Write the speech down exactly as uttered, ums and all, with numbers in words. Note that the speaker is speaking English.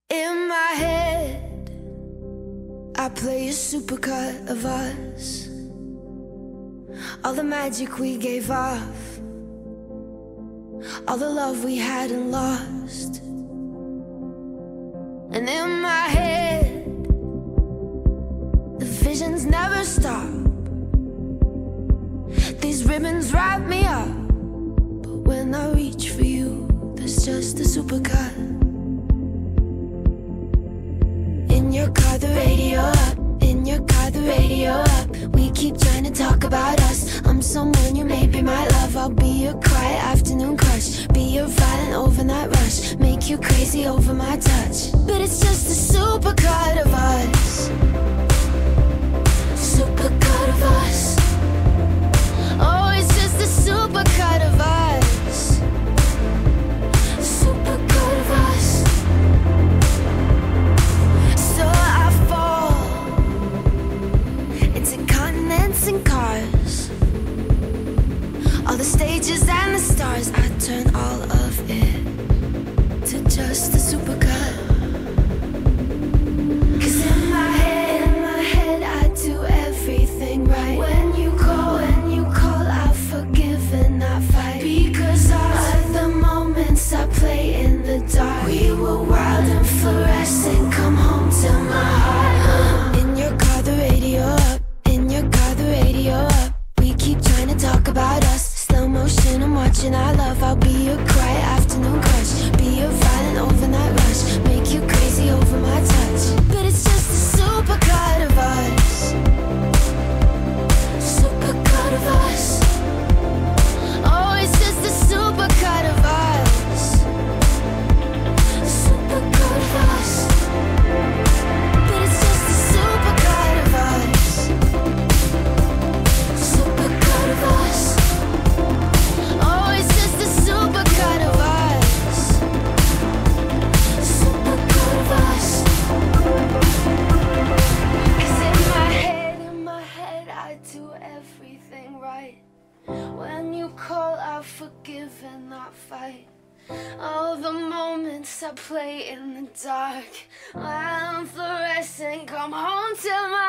In my head, I play a supercut of us, all the magic we gave off, all the love we hadn't lost. And in my head, the visions never stop. These ribbons wrap me up, but when I reach for you, there's just a supercut. In your car, the radio up. In your car, the radio up. We keep trying to talk about us. I'm someone you may be my love. I'll be your quiet afternoon crush, be your violent overnight rush, make you crazy over my touch. But it's just a supercut of us, supercut of us. Oh, it's just a supercut of us, supercut of us. So I fall into continents and cars, all the stages and the stars. I turn all of it to just a supercut. Cause in my head, in my head I do everything right. When you call, when you call, I forgive and I fight. Because of the moments I play in the dark. We were wild and fluorescent, come home to my heart. In your car, the radio up. In your car, the radio up. We keep trying to talk about us. Slow motion, I'm watching our love. I'll be your quiet afternoon crush, be your violent overnight rush, make you crazy over my touch. But it's just a supercut of us, supercut of us. Oh, it's just a supercut of us, supercut of us. But it's just a supercut of us, supercut of us. Oh, it's just a supercut of us, supercut of us. Cause in my head, in my head I do everything right. When you call, I forgive and not fight. All the moments I play in the dark, I'm fluorescent, come home to my